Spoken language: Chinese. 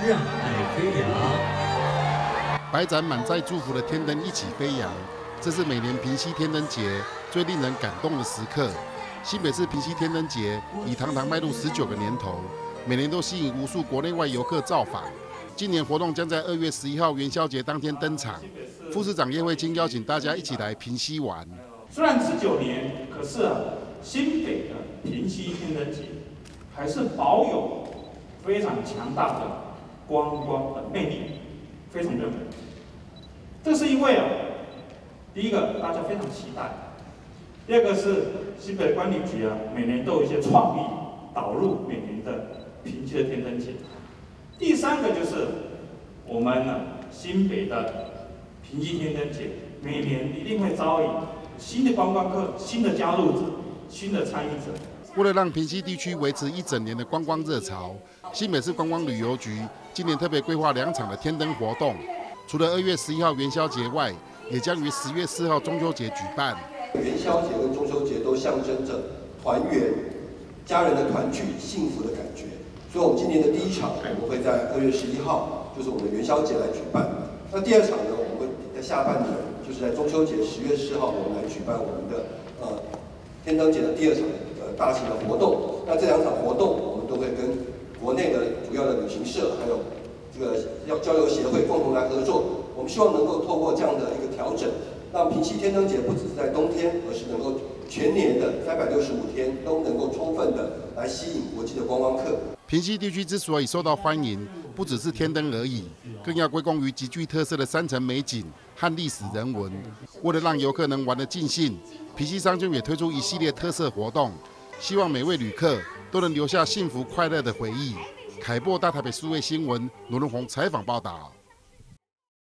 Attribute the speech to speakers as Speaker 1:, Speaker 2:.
Speaker 1: 让爱飞扬。
Speaker 2: 百盏满载祝福的天灯一起飞扬，这是每年平溪天灯节最令人感动的时刻。新北市平溪天灯节已堂堂迈入19个年头，每年都吸引无数国内外游客造访。今年活动将在2月11号元宵节当天登场。副市长叶惠清邀请大家一起来平溪玩。
Speaker 3: 虽然19年，可是新北的平溪天灯节还是保有非常强大的观光的魅力，非常热门。这是因为第一个大家非常期待，第二个是新北观旅局每年都有一些创意导入每年的平溪的天灯节。第三个就是我们新北的平溪天灯节每年一定会招引新的观光客、新的加入者、新的参与者。
Speaker 2: 为了让平溪地区维持一整年的观光热潮，新北市观光旅游局今年特别规划2场的天灯活动。除了2月11号元宵节外，也将于10月4号中秋节举办。
Speaker 4: 元宵节跟中秋节都象征着团圆、家人的团聚、幸福的感觉。所以，我们今年的第1场，我们会在2月11号，就是我们的元宵节来举办。那第2场呢，我们会在下半年，就是在中秋节10月4号，我们来举办我们的天灯节的第2场大型的活动。那这2场活动，我们都会跟国内的主要的旅行社，还有这个交流协会共同来合作。我们希望能够透过这样的一个调整，让平溪天灯节不只是在冬天，而是能够全年的365天都能够充分的来吸引国际的观光客。
Speaker 2: 平溪地区之所以受到欢迎，不只是天灯而已，更要归功于极具特色的山城美景和历史人文。为了让游客能玩得尽兴，平溪商圈也推出一系列特色活动，希望每位旅客都能留下幸福快乐的回忆。凯擘大台北数位新闻罗荣宏采访报道。